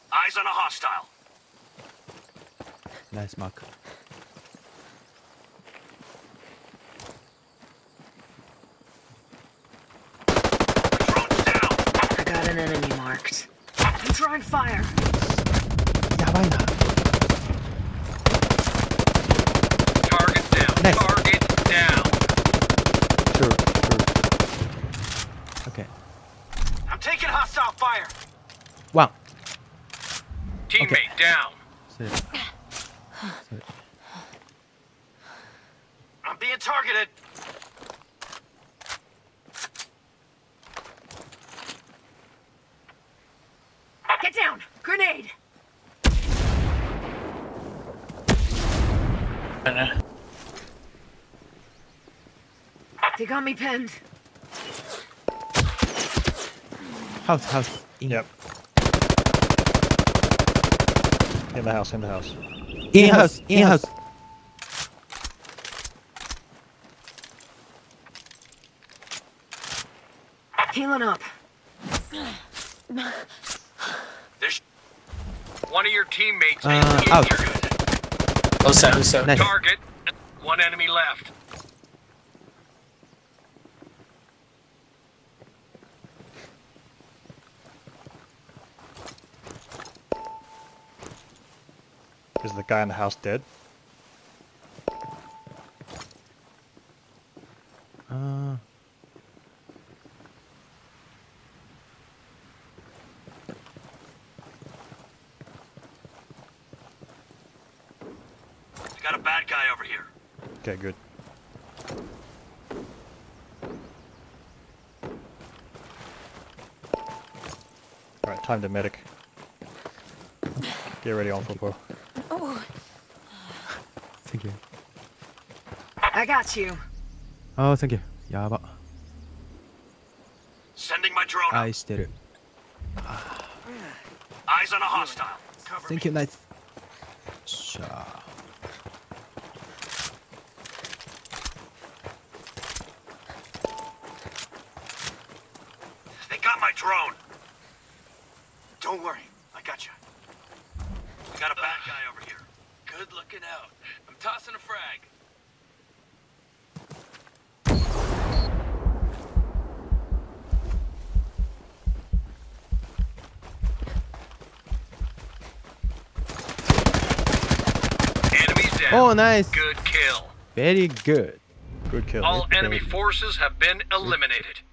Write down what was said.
Eyes on a hostile. Nice mark. Drone's down. I got an enemy marked. I'm throwing fire. やばいな。 Target down. Nice. Target down. Sure. Okay. I'm taking hostile fire. One. Teammate down. Sorry. I'm being targeted. Get down! Grenade! They got me pinned. House. Yep. In the house. In house. Healing up. There's one of your teammates is out. injured. Who's that? Nice. Target. One enemy left. Is the guy in the house dead? Got a bad guy over here. Okay, good. Alright, time to medic. Get ready on football. Thank you. I got you. Oh, thank you. やば。 Sending my drone up. 愛してる。 Eyes on a hostile. Cover Thank you, nice. しゃあ。 They got my drone. Don't worry, I got you. We got a bad guy over here. Good looking out. I'm tossing a frag. Enemies down. Oh, nice. Good kill. Very good. Good kill. All enemy forces have been eliminated.